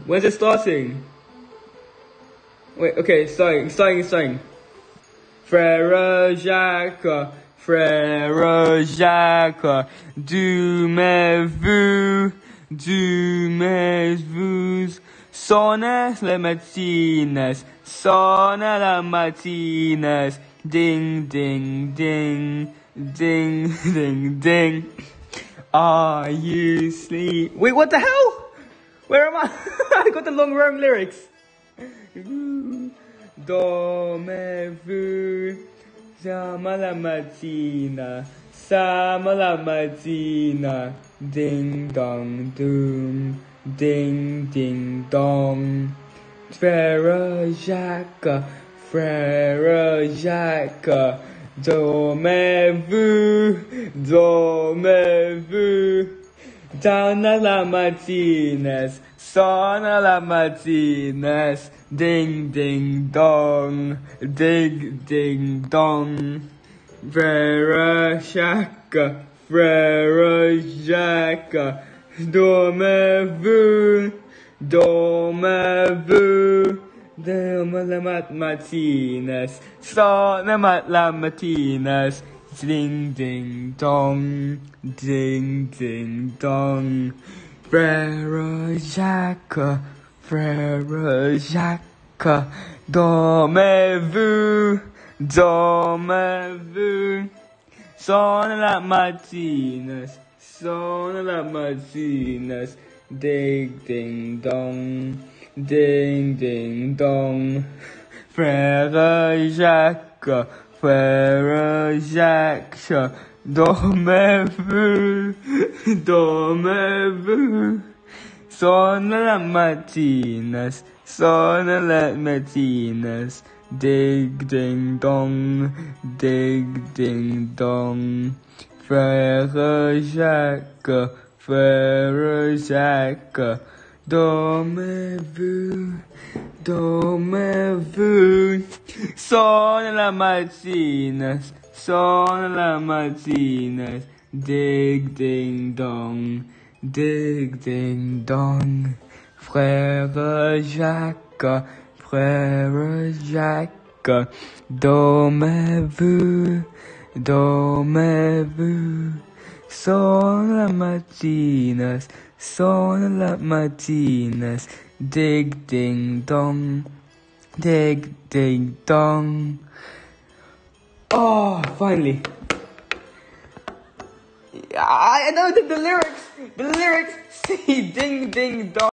When's it starting? Wait, okay, starting. Frère Jacques, du mes vues, sonne les matines, ding, ding, ding, ding, ding, ding. Are you sleep? Wait, what the hell? Where am I? I got the long Rome lyrics. Dormez-vous, sama la mattina, ding dong doom, ding ding dong. Frère Jacques, dormez-vous, down la matines, sonne la matines, ding ding dong, ding ding dong. Frère Jacques, dormez-vous, dorme la matines, sonne la matines, ding ding dong, ding ding dong. Frère Jacques, dormez-vous, sonne la matines, ding ding dong, ding ding dong. Frère Jacques, dormez-vous, sonne la matines, ding ding dong, ding ding dong. Frère Jacques, dormez-vous, sonne la matines, ding ding dong, ding ding dong. Frère Jacques, dormez-vous, sonne la matines, ding ding dong, ding ding dong. Oh, finally. I know the lyrics say ding ding dong.